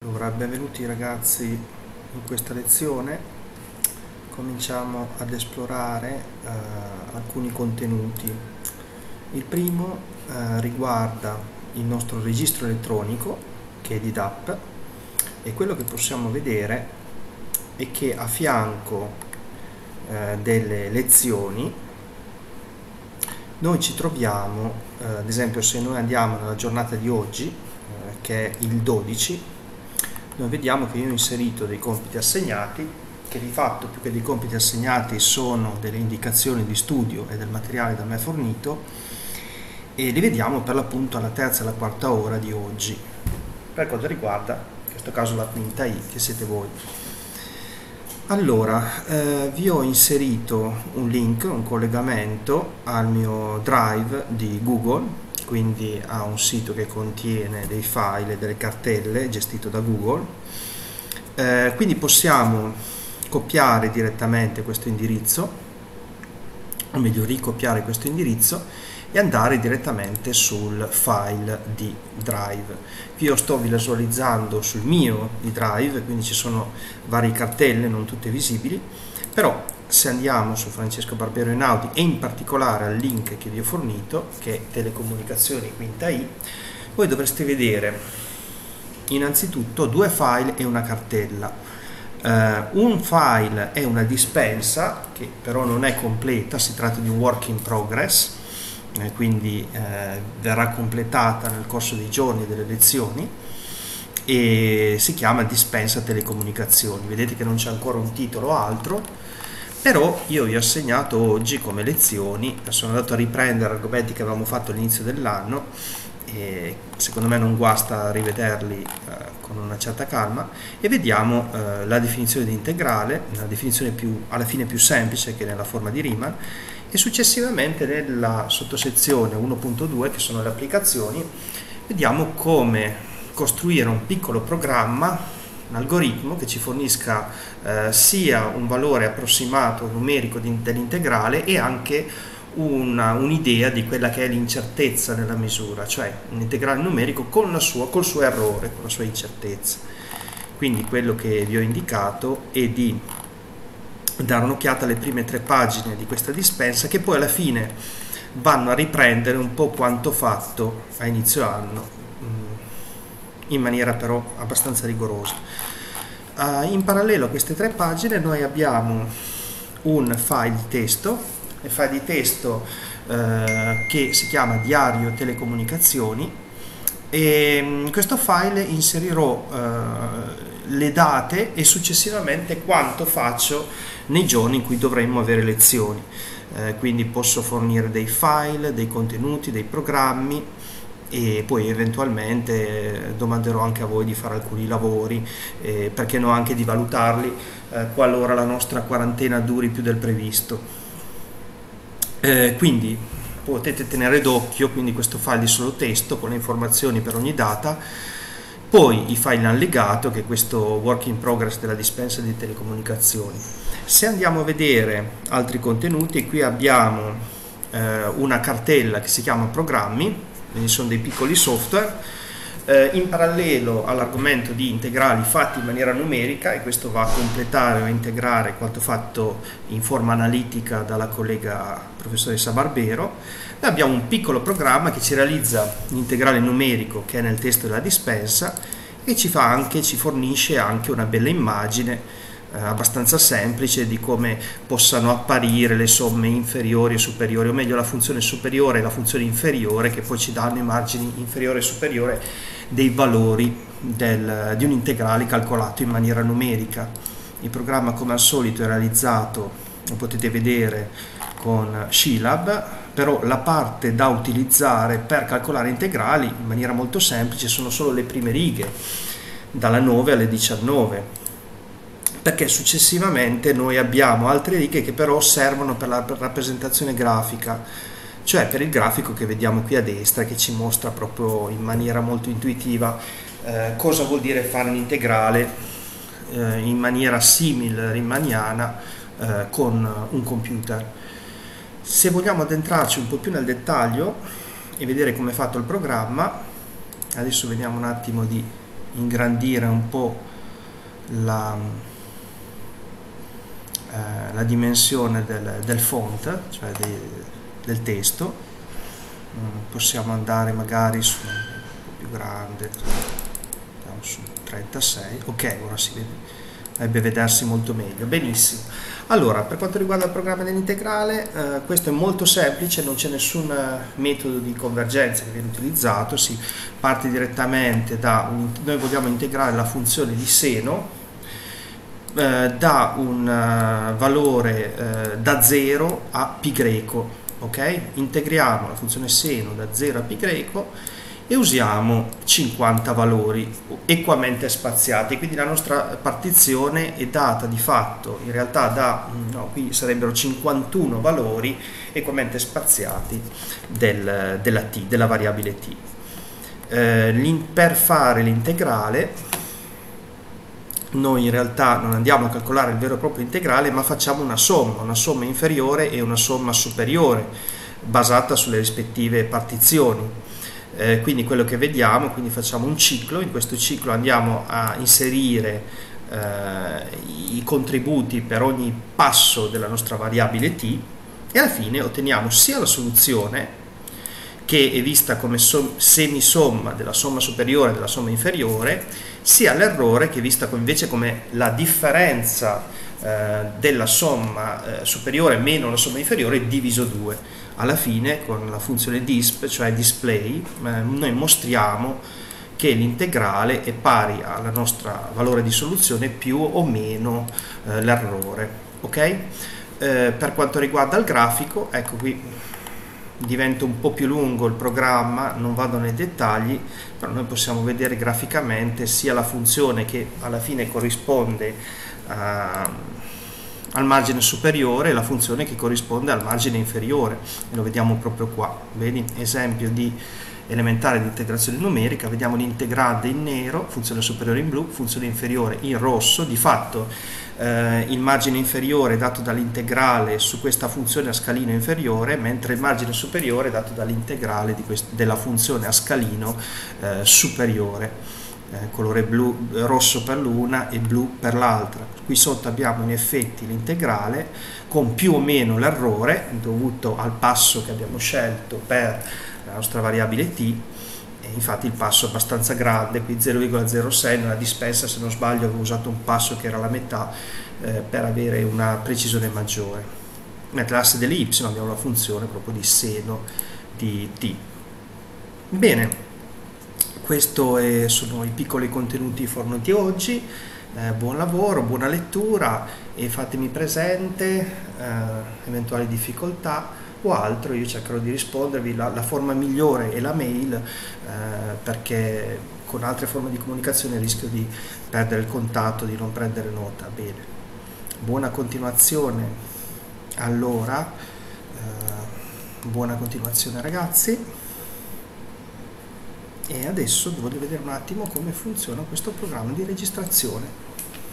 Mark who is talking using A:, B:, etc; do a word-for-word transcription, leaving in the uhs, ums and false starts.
A: Allora, benvenuti ragazzi in questa lezione. Cominciamo ad esplorare eh, alcuni contenuti. Il primo eh, riguarda il nostro registro elettronico, che è di D A P, e quello che possiamo vedere è che a fianco eh, delle lezioni noi ci troviamo, eh, ad esempio se noi andiamo nella giornata di oggi, eh, che è il dodici, noi vediamo che io ho inserito dei compiti assegnati, che di fatto più che dei compiti assegnati sono delle indicazioni di studio e del materiale da me fornito, e li vediamo per l'appunto alla terza e alla quarta ora di oggi, per quanto riguarda in questo caso la quinta I, che siete voi. Allora, eh, vi ho inserito un link, un collegamento al mio drive di Google, quindi a un sito che contiene dei file e delle cartelle gestito da Google. Eh, quindi possiamo copiare direttamente questo indirizzo, o meglio ricopiare questo indirizzo e andare direttamente sul file di Drive. Io sto visualizzando sul mio di Drive, quindi ci sono varie cartelle, non tutte visibili, però se andiamo su Francesco Barbero Einaudi e in particolare al link che vi ho fornito, che è Telecomunicazioni quinta I, voi dovreste vedere innanzitutto due file e una cartella. Uh, un file è una dispensa che però non è completa, si tratta di un work in progress, eh, quindi eh, verrà completata nel corso dei giorni delle lezioni, e si chiama dispensa telecomunicazioni. Vedete che non c'è ancora un titolo o altro, però io vi ho assegnato oggi come lezioni, sono andato a riprendere argomenti che avevamo fatto all'inizio dell'anno e secondo me non guasta rivederli eh, con una certa calma, e vediamo eh, la definizione di integrale, una definizione più, alla fine più semplice, che nella forma di Riemann, e successivamente nella sottosezione uno punto due, che sono le applicazioni, vediamo come costruire un piccolo programma, un algoritmo che ci fornisca eh, sia un valore approssimato numerico dell'integrale e anche un'idea di quella che è l'incertezza nella misura, cioè un integrale numerico con la sua, col suo errore, con la sua incertezza. Quindi quello che vi ho indicato è di dare un'occhiata alle prime tre pagine di questa dispensa, che poi alla fine vanno a riprendere un po' quanto fatto a inizio anno, in maniera però abbastanza rigorosa. Uh, in parallelo a queste tre pagine noi abbiamo un file di testo, il file di testo uh, che si chiama Diario Telecomunicazioni, e in questo file inserirò uh, le date e successivamente quanto faccio nei giorni in cui dovremmo avere lezioni. Uh, quindi posso fornire dei file, dei contenuti, dei programmi, e poi eventualmente domanderò anche a voi di fare alcuni lavori, eh, perché no anche di valutarli eh, qualora la nostra quarantena duri più del previsto. Eh, quindi potete tenere d'occhio quindi questo file di solo testo con le informazioni per ogni data, poi i file allegato, che è questo work in progress della dispensa di telecomunicazioni. Se andiamo a vedere altri contenuti, qui abbiamo eh, una cartella che si chiama programmi, quindi sono dei piccoli software, eh, in parallelo all'argomento di integrali fatti in maniera numerica, e questo va a completare o a integrare quanto fatto in forma analitica dalla collega professoressa Barbero. Noi abbiamo un piccolo programma che ci realizza l'integrale numerico che è nel testo della dispensa, e ci fa anche, ci fornisce anche una bella immagine Eh, abbastanza semplice di come possano apparire le somme inferiori e superiori, o meglio la funzione superiore e la funzione inferiore, che poi ci danno i margini inferiore e superiore dei valori del, di un integrale calcolato in maniera numerica. Il programma, come al solito, è realizzato, lo potete vedere, con Scilab, però la parte da utilizzare per calcolare integrali in maniera molto semplice sono solo le prime righe, dalla nove alle diciannove, perché successivamente noi abbiamo altre righe che però servono per la rappresentazione grafica, cioè per il grafico che vediamo qui a destra, che ci mostra proprio in maniera molto intuitiva eh, cosa vuol dire fare un integrale eh, in maniera simile riemanniana eh, con un computer. Se vogliamo addentrarci un po' più nel dettaglio e vedere come è fatto il programma, adesso vediamo un attimo di ingrandire un po' la, eh, la dimensione del, del font, cioè de, del testo. Mm, possiamo andare magari su un po' più grande, andiamo su trentasei, ok, ora si vede, dovrebbe vedersi molto meglio. Benissimo. Allora, per quanto riguarda il programma dell'integrale, eh, questo è molto semplice, non c'è nessun metodo di convergenza che viene utilizzato, si parte direttamente da un, noi vogliamo integrare la funzione di seno eh, da un uh, valore eh, da zero a pi greco, ok? Integriamo la funzione seno da zero a pi greco e usiamo cinquanta valori equamente spaziati, quindi la nostra partizione è data di fatto, in realtà da, no, qui sarebbero cinquantuno valori equamente spaziati del, della t, della variabile t. Eh, per fare l'integrale noi in realtà non andiamo a calcolare il vero e proprio integrale, ma facciamo una somma, una somma inferiore e una somma superiore, basata sulle rispettive partizioni. Eh, quindi quello che vediamo, quindi facciamo un ciclo, in questo ciclo andiamo a inserire eh, i contributi per ogni passo della nostra variabile t e alla fine otteniamo sia la soluzione, che è vista come semisomma della somma superiore e della somma inferiore, sia l'errore, che è vista invece come la differenza eh, della somma eh, superiore meno la somma inferiore diviso due. Alla fine, con la funzione disp, cioè display, eh, noi mostriamo che l'integrale è pari al nostro valore di soluzione più o meno eh, l'errore. Ok? Eh, per quanto riguarda il grafico, ecco qui diventa un po' più lungo il programma, non vado nei dettagli, però noi possiamo vedere graficamente sia la funzione che alla fine corrisponde a al margine superiore e la funzione che corrisponde al margine inferiore, e lo vediamo proprio qua. Vedi, esempio di elementare di integrazione numerica, vediamo l'integrante in nero, funzione superiore in blu, funzione inferiore in rosso. Di fatto eh, il margine inferiore è dato dall'integrale su questa funzione a scalino inferiore, mentre il margine superiore è dato dall'integrale della funzione a scalino eh, superiore. Eh, colore blu, rosso per l'una e blu per l'altra. Qui sotto abbiamo in effetti l'integrale con più o meno l'errore dovuto al passo che abbiamo scelto per la nostra variabile t, e infatti il passo è abbastanza grande, qui zero virgola zero sei, nella dispensa se non sbaglio avevo usato un passo che era la metà eh, per avere una precisione maggiore. Mentre l'asse delle y abbiamo la funzione proprio di seno di t. Bene. Questi sono i piccoli contenuti forniti oggi, eh, buon lavoro, buona lettura e fatemi presente eh, eventuali difficoltà o altro, io cercherò di rispondervi. La, la forma migliore è la mail, eh, perché con altre forme di comunicazione rischio di perdere il contatto, di non prendere nota. Bene, buona continuazione allora, eh, buona continuazione ragazzi. E adesso voglio vedere un attimo come funziona questo programma di registrazione.